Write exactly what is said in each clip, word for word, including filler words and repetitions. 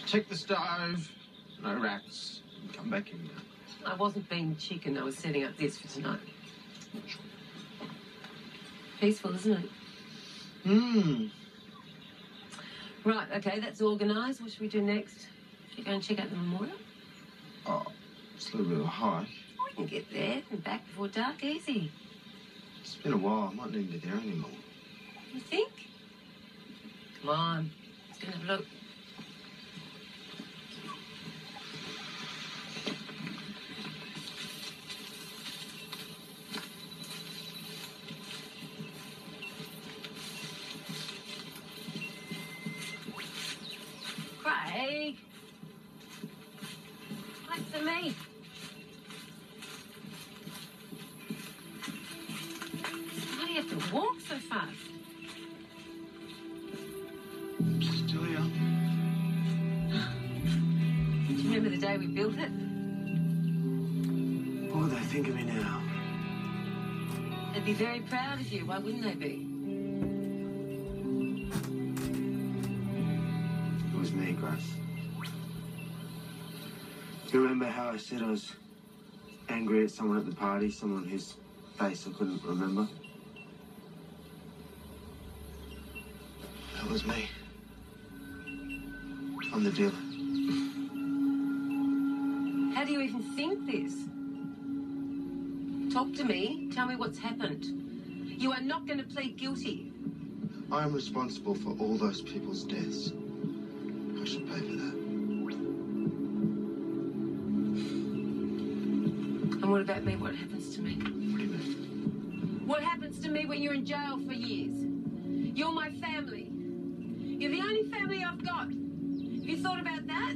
Check the stove. No rats. Come back in now. I wasn't being chicken. I was setting up this for tonight. Peaceful, isn't it? Hmm. Right, okay, that's organised. What should we do next? Should we go and check out the memorial? Oh, it's a little bit of a hike. We can get there and back before dark, easy. It's been a while. I might not even be there anymore. You think? Come on, let's go and have a look. Craig! Wait for me. Why do you have to walk so fast? Still here. Do you remember the day we built it? What would they think of me now? They'd be very proud of you. Why wouldn't they be? It was me, Grace. You remember how I said I was angry at someone at the party, someone whose face I couldn't remember? That was me. I'm the dealer. How do you even think this? Talk to me. Tell me what's happened. You are not going to plead guilty. I am responsible for all those people's deaths. I should pay for that. And what about me? What happens to me? What do you mean? What happens to me when you're in jail for years? You're my family. You're the only family I've got. Have you thought about that?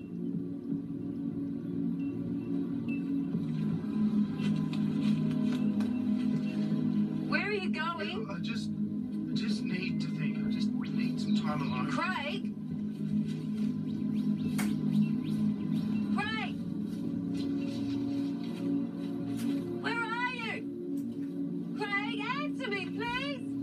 Where are you going? I just, I just need to think. I just need some time alone. Craig? Craig? Where are you? Craig, answer me, please.